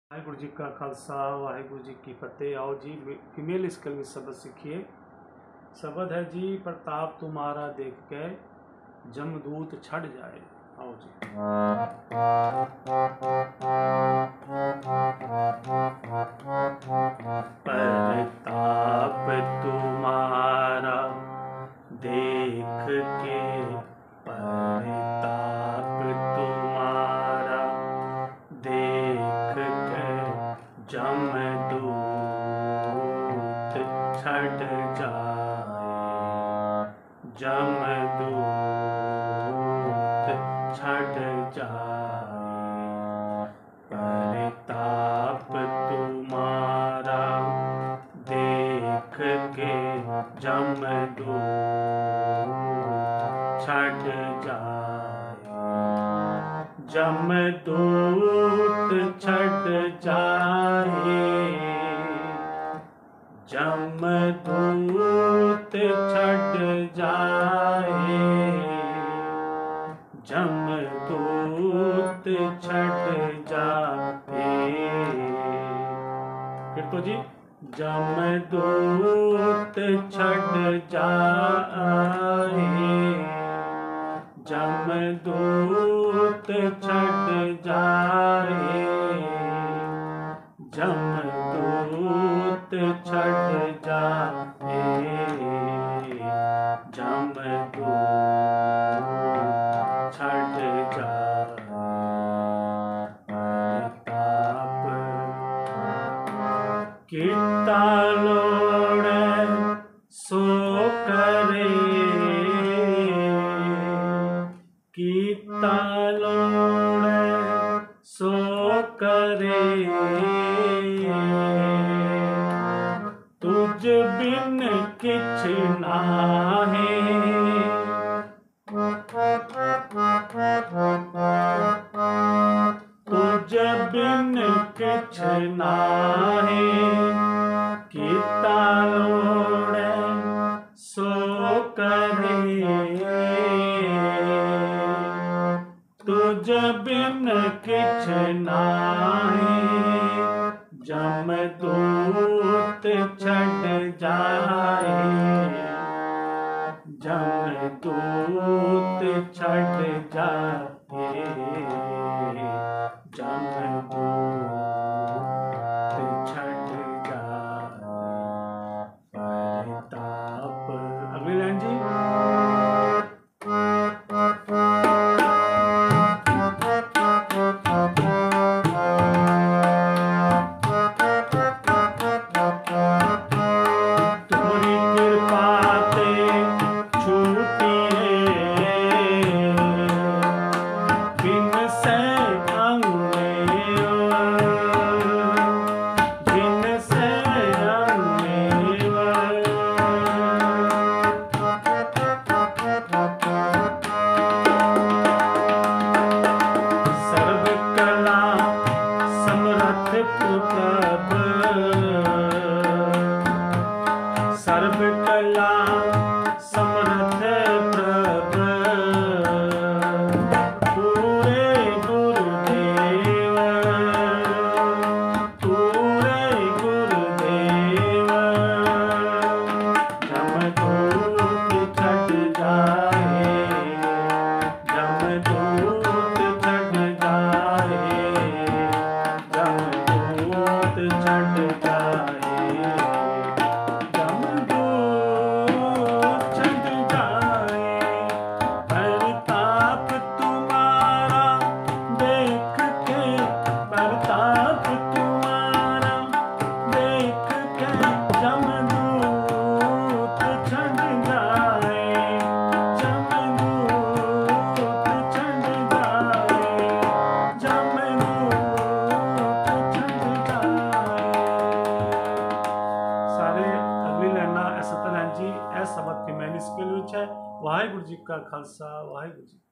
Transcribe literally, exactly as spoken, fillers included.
वाहिगुरु जी का खालसा वाहिगुरु जी की फतेह। आओ जी फीमेल स्केल में शब्द सीखिए। शब्द है जी, प्रताप तुम्हारा देख के जमदूत छड़ जाए। आओ जी। प्रताप तुम्हारा देख के, प्रताप तुम्हारा देख के जमदूत छड़ जाए, जमदूत छड़ जाए। प्रताप तुम्हारा देख के जमदूत छड़ जाए, जमदूत छड़ जाए, जमदूत छड़ जाए, जमदूत छड़ जाए। फिर तो जी, जमदूत छड़ जाए, जमदूत छड़ जाए, जमदूत छड़ जाए, जमदूत छड़ जाए। प्रताप किता लोड़े सो करे, किता लोड़े सो करे, तुझ बिन किछ नाहे, तुझ बिन किछ नाहे। किता लोड़े सो करे, तुझ बिन किछ नाहे। जमदूत छड़ जाए, जमदूत छड़ जाए, जमदूत छड़ जाए। प्रताप अगली लाइन जी। सर्वकला समर्थ प्रभ, पूरे गुरुदेव, पूरे गुरुदेव। जमदूत छड़ जाए, जमदूत छड़ जाए, जमदूत छड़ जाए। शब्द फीमेल स्केल विच है। वाहिगुरु जी का खालसा वाहिगुरु जी।